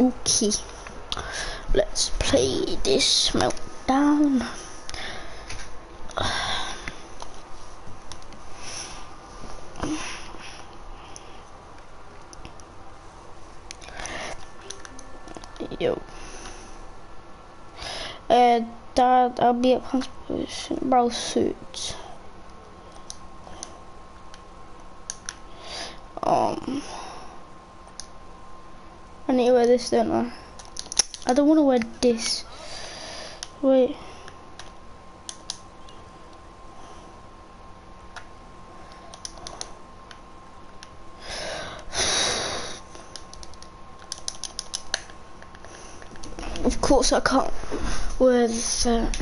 Okay, let's play this Meltdown. Yo. Dad, I'll be at Conspiration. Bro, suits. I need to wear this, don't I? I don't want to wear this. Wait. Of course I can't wear that.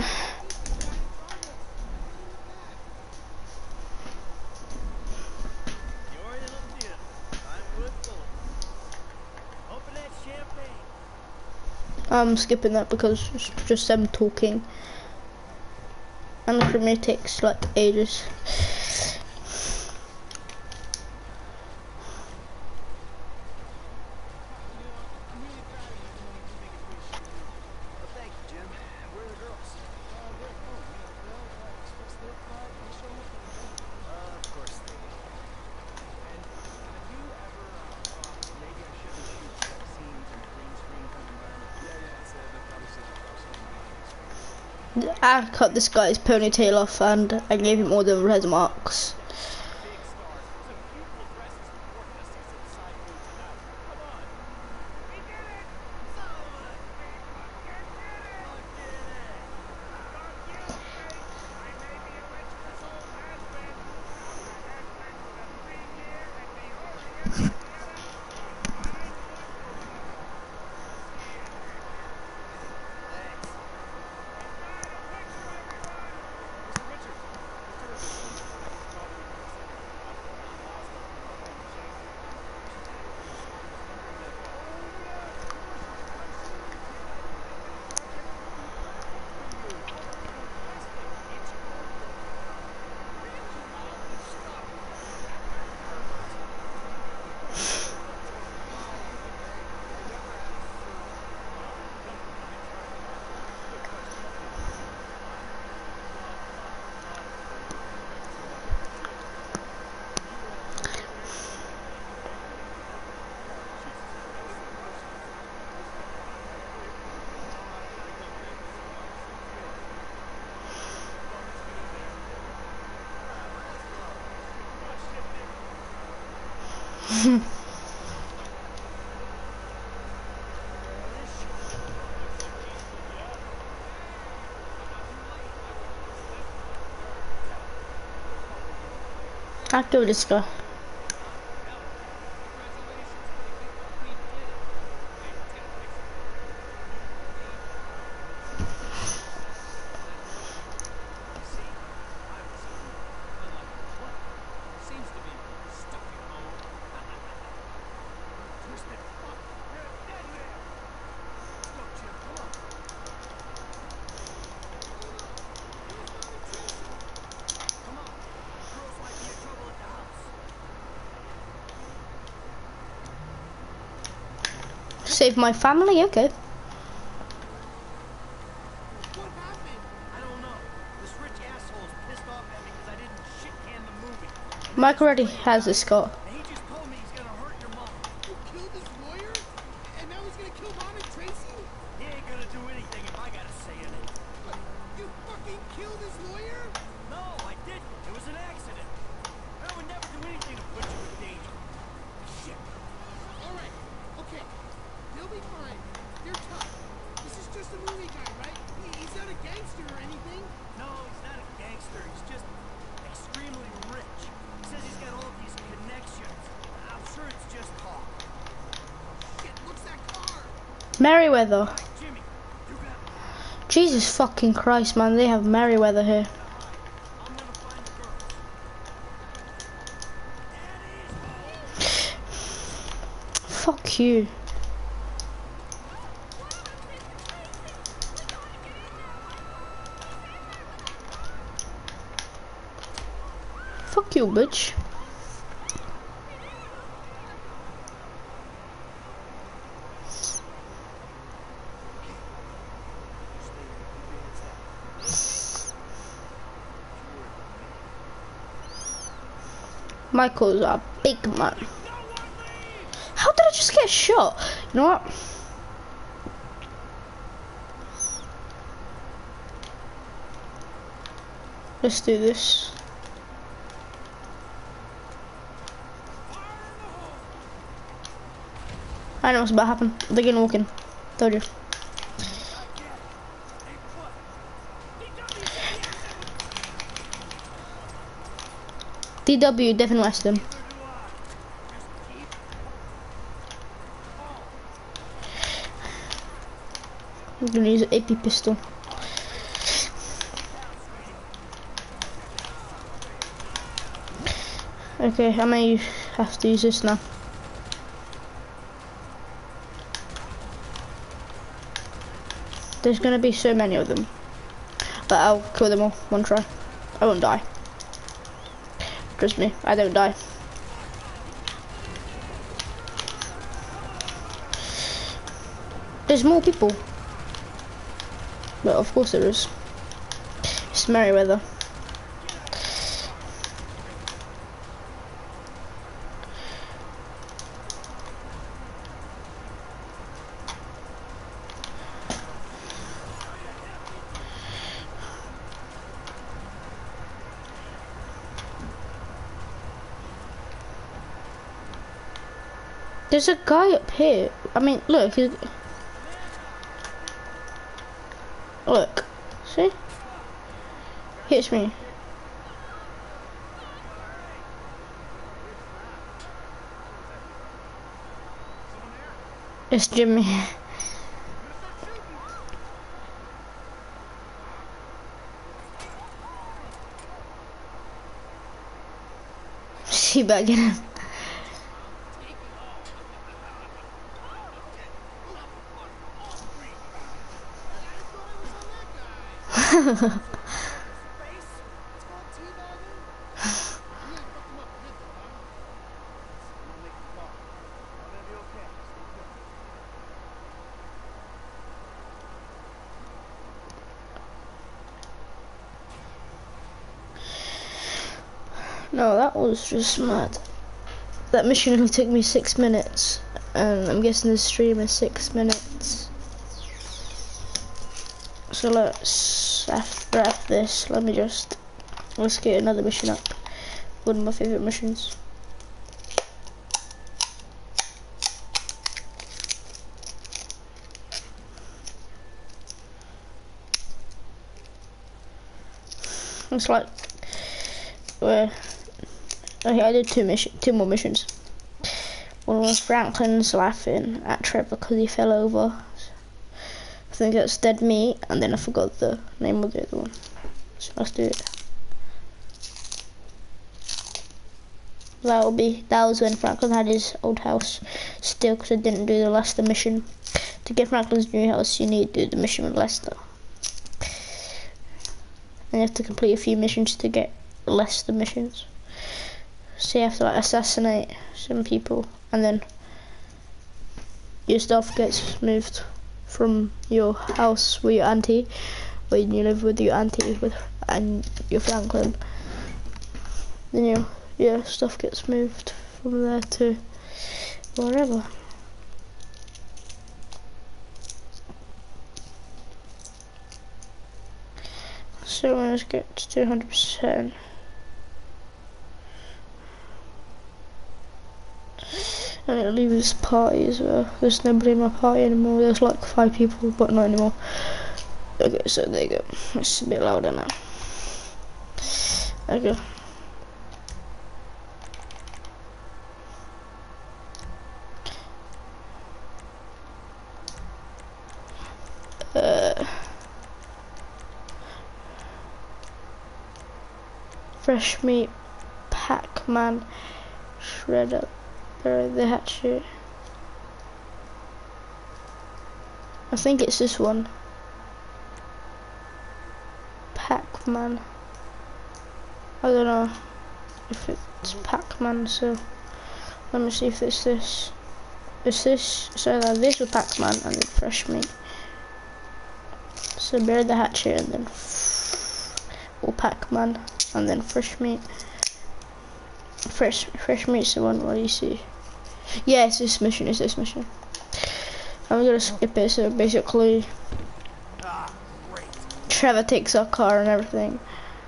I'm skipping that because it's just them talking. And the premiere takes like ages. I cut this guy's ponytail off and I gave him all the red marks. I'll kill this guy. Save my family, okay. What happened? I don't know. This rich asshole's pissed off at me because I didn't shit can the movie. Mike already has this scar. And he just told me he's gonna hurt your mom. You killed his lawyer? And now he's gonna kill Mom and Tracy? He ain't gonna do anything if I got a say in it. What? You fucking killed his lawyer? No, I didn't. It was an accident. I would never do anything to put you in danger. Shit. Alright, okay. He'll be fine. You're tough. This is just a movie guy, right? He's not a gangster or anything. No, he's not a gangster. He's just extremely rich. He says he's got all these connections. I'm sure it's just talk. Shit, what's that car? Merryweather. Jimmy, you got Jesus fucking Christ, man, they have Merryweather here. I'm gonna find the girls. Fuck you. Fuck you, bitch. Michael's a big man. How did I just get shot? You know what? Let's do this. I know what's about to happen. They're gonna walk in. Told you. DW, Devin Weston. I'm gonna use an AP pistol. Okay, I may have to use this now. There's gonna be so many of them, but I'll kill them all one try. I won't die. Trust me, I don't die. There's more people. But of course there is. It's Merryweather. There's a guy up here. I mean, look. Look. See? Hits me. It's Jimmy. See back in him. No, that was just mad. That mission only took me 6 minutes, and I'm guessing the stream is 6 minutes. So let's, after this, let's get another mission up. One of my favourite missions. It's like, where, okay, I did two more missions. One was Franklin's laughing at Trevor because he fell over. I think that's dead meat, and then I forgot the name of the other one. So let's do it. That was when Franklin had his old house still, because I didn't do the Lester mission. To get Franklin's new house, you need to do the mission with Lester. And you have to complete a few missions to get the Lester missions. So you have to like assassinate some people, and then your stuff gets moved from your house with your auntie, when you live with your auntie and your Franklin. Then your stuff gets moved from there to wherever. So let's get to 200%. I'm gonna leave this party as well. There's nobody in my party anymore. There's like 5 people, but not anymore. Okay, so there you go. It's a bit louder now. Okay. Fresh meat, Pac-Man, Shredder, the hatchet. I think it's this one. Pac-Man. I don't know if it's Pac-Man, so let me see if it's this. It's this, so this with Pac-Man and then fresh meat. So bury the hatchet and then or Pac-Man and then fresh meat. Fresh meat's the one where you see. Yeah, it's this mission. It's this mission. I'm gonna skip it. So basically, Ah, great. Trevor takes our car and everything.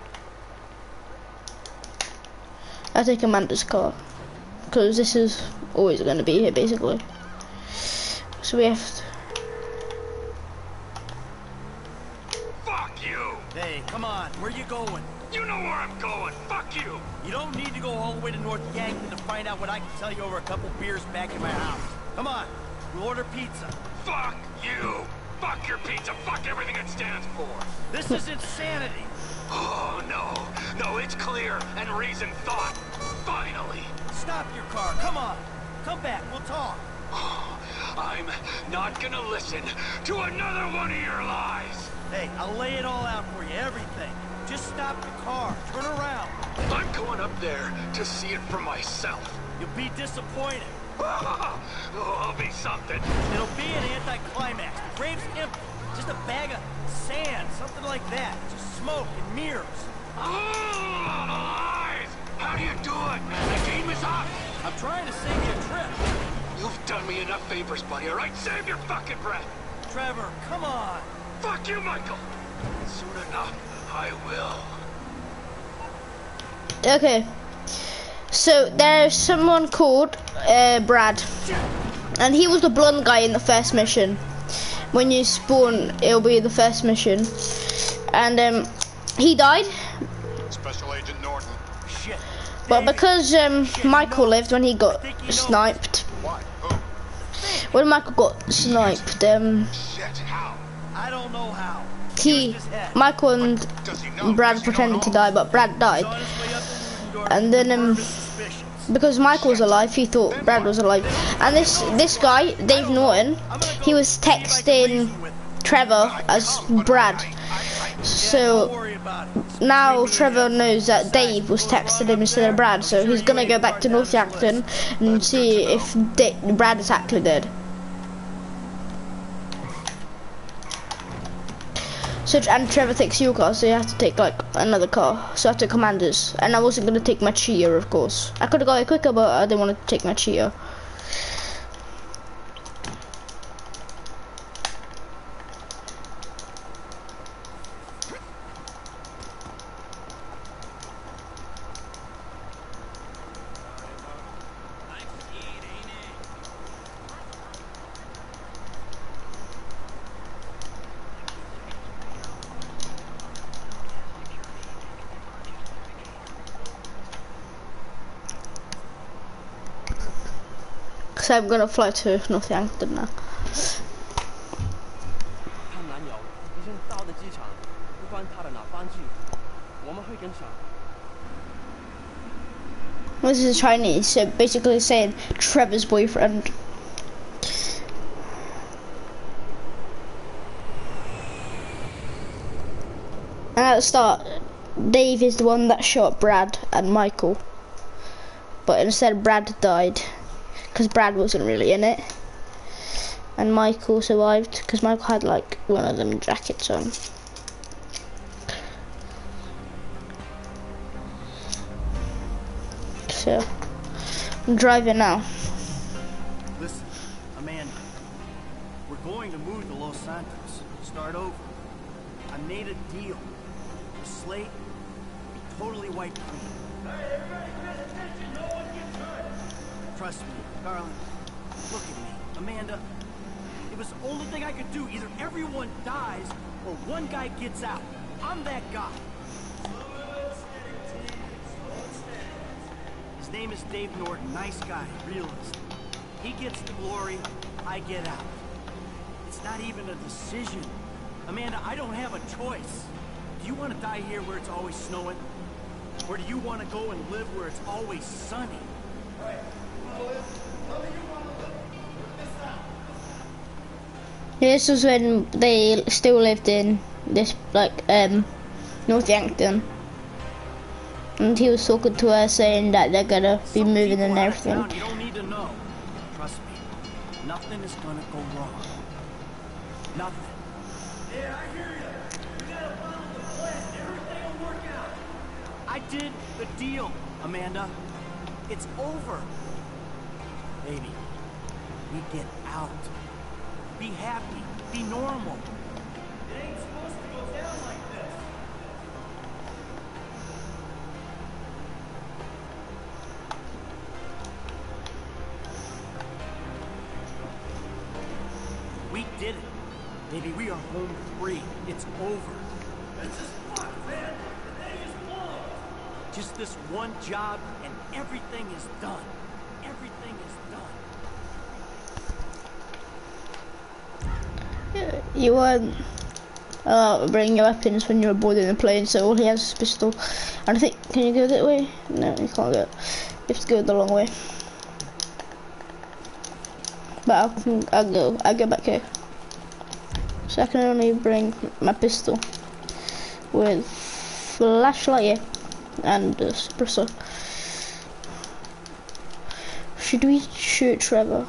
I take Amanda's car because this is always gonna be here basically. So we have to. Fuck you! Hey, come on, where you going? You know where I'm going! Fuck you! You don't need to go all the way to North Yankton to find out what I can tell you over a couple beers back in my house. Come on, we'll order pizza. Fuck you! Fuck your pizza! Fuck everything it stands for! This is insanity. Oh, no. No, it's clear and reason thought. Finally. Stop your car, come on. Come back, we'll talk. I'm not gonna listen to another one of your lies. Hey, I'll lay it all out for you, everything. Just stop the car, turn around. I'm going up there to see it for myself. You'll be disappointed. Oh, I'll be something. It'll be an anticlimax. The grave's empty. Just a bag of sand, something like that. Just smoke and mirrors. Oh, lies! How do you do it? The game is up. I'm trying to save you a trip. You've done me enough favors, buddy, all right? Save your fucking breath. Trevor, come on. Fuck you, Michael. Soon enough, I will. Okay. So there's someone called Brad, and he was the blonde guy in the first mission. When you spawn, it'll be the first mission, and he died. Special Agent Norton. Shit. But because Michael lived when he got sniped. Why? Who? When Michael got sniped, Shit, how? I don't know how. Michael and Does he know? Brad Does he know pretended at to all? die, but Brad died. On his way up to Ludendorff, And then nervous suspicions. because Michael was alive, he thought Brad was alive. And this guy, Dave Norton, he was texting Trevor as Brad. Don't So worry about it. now Trevor knows that Dave was texting him instead of Brad, so he's gonna go back to North Yankton and see if Brad is actually dead. So, and Trevor takes your car, so you have to take like another car. So I took Commander's, and I wasn't gonna take my Chia, of course. I could have got it quicker, but I didn't want to take my Chia. So I'm gonna fly to North Yankton now. 看男友已经到了机场，不管他的哪班机，我们会跟上。 This is Chinese, so basically saying Trevor's boyfriend. And at the start, Dave is the one that shot Brad and Michael. But instead Brad died, because Brad wasn't really in it. And Michael survived, because Michael had like one of them jackets on. So, I'm driving now. Listen, Amanda, we're going to move to Los Santos. Start over. I made a deal. The slate will be totally wiped clean. Hey, everybody pay attention. No one gets hurt. Trust me, darling. Look at me. Amanda, it was the only thing I could do. Either everyone dies or one guy gets out. I'm that guy. His name is Dave Norton. Nice guy, realist. He gets the glory, I get out. It's not even a decision. Amanda, I don't have a choice. Do you want to die here where it's always snowing? Or do you want to go and live where it's always sunny? This was when they still lived in this like North Yankton, and he was talking to her saying that they're gonna be Some moving people and out of everything. town, you don't need to know. Trust me, nothing is gonna go wrong. Nothing. Yeah, I hear you. You gotta follow the plan. Everything will work out. I did the deal, Amanda. It's over. Baby, we get out. Be happy. Be normal. It ain't supposed to go down like this. We did it. Baby, we are home free. It's over. This is fucked, man. The day is won. Just this one job and everything is done. Everything is done. You weren't bringing your weapons when you were boarding the plane, so all he has is a pistol. And I think, can you go that way? No, you can't go. You have to go the long way. But I'll go back here. So I can only bring my pistol with flashlight, yeah, and a suppressor. Should we shoot Trevor?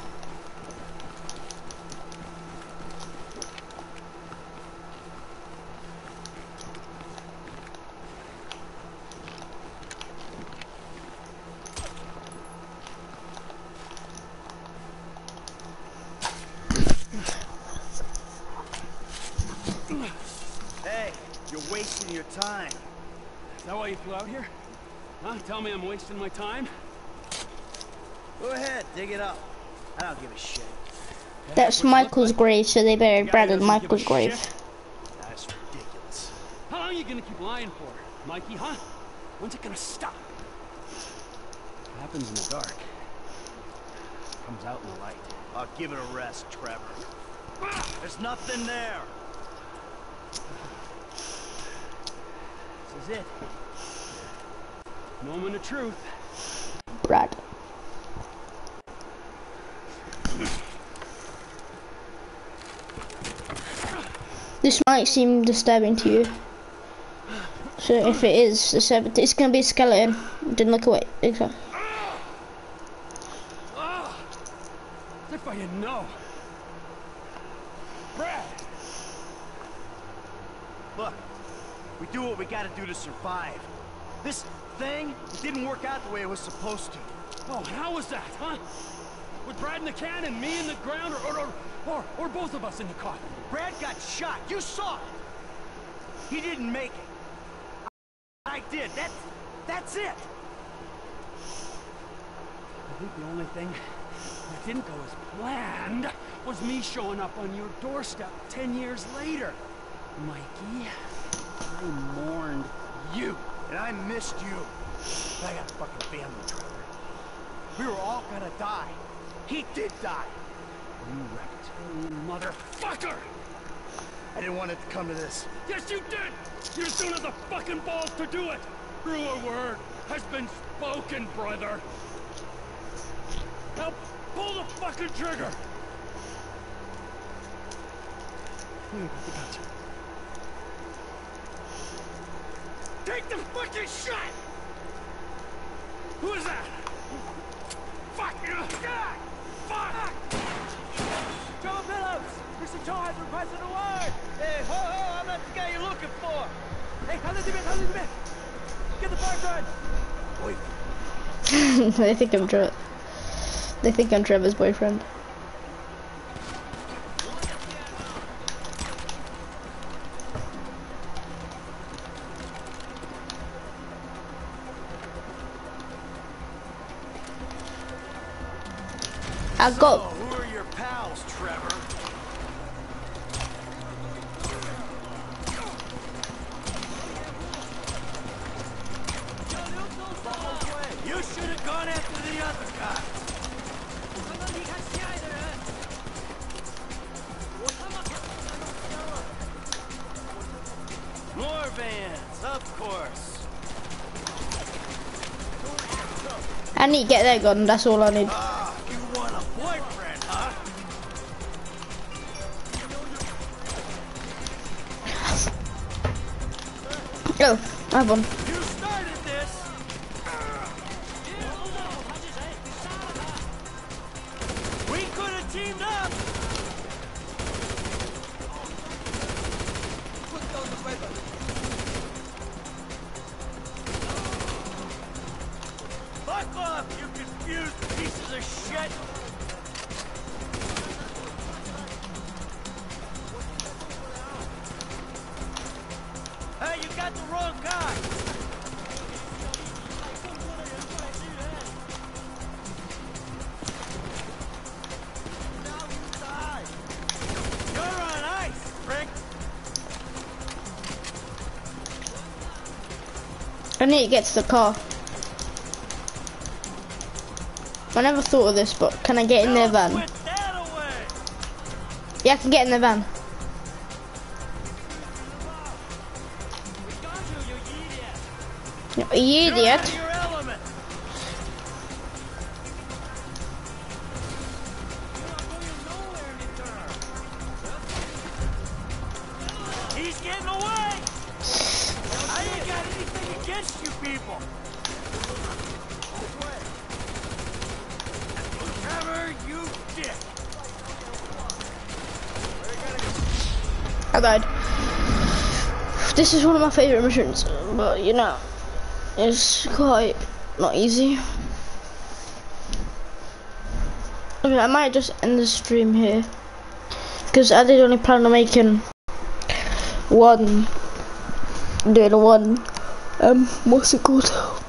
Hey, you're wasting your time. Is that why you flew out here? Huh? Tell me I'm wasting my time? Go ahead, dig it up. I don't give a shit. That's Michael's grave, so they buried Brad in doesn't Michael's give a grave. shit. That's ridiculous. How long are you gonna keep lying for, Mikey, huh? When's it gonna stop? What happens in the dark comes out in the light. I'll give it a rest, Trevor. There's nothing there. This is it. Moment of truth. Brad. This might seem disturbing to you. So if it is disturbing, it's gonna be a skeleton. Didn't look away. Exactly. As if I didn't know. Brad! Look, we do what we gotta do to survive. This thing, it didn't work out the way it was supposed to. Oh, and how was that, huh? With Brad in the can and me in the ground, or both of us in the coffin? Brad got shot. You saw it. He didn't make it. I did. That's it. I think the only thing that didn't go as planned was me showing up on your doorstep 10 years later. Mikey, I mourned you. And I missed you. I got a fucking family, Trevor. We were all gonna die. He did die. You reptilian motherfucker! I didn't want it to come to this. Yes, you did! You just don't have the fucking balls to do it! Truer word has been spoken, brother! Now, pull the fucking trigger! Gotcha. Take the fucking shot! Who is that? Fuck! God! Fuck! John Billows! Mr. Cho has requested a word! Hey, ho, ho, I'm not the guy you're looking for. Hey, how did you get? Get the boyfriend! Wait. They think I'm Trevor's boyfriend. I So, got. who are your pals, Trevor? You should have gone after the other guy. More vans, of course. I need to get their gun. That's all I need. Ah, you want a boyfriend, huh? Oh, I have one. You started this. We could have teamed up. Fuck off, you got the wrong guy. Now you die. You're on ice, prick. I need to get to the car. I never thought of this, but can I get in their van? Put that away. Yeah, I can get in the van. We got you idiot. You You're idiot. out of your element. You're not going nowhere, Nitter. He's getting away. I ain't got anything against you people. Whatever you did. I died. This is one of my favourite missions, but you know, it's quite not easy. Okay, I might just end the stream here, because I did only plan on making one, what's it called?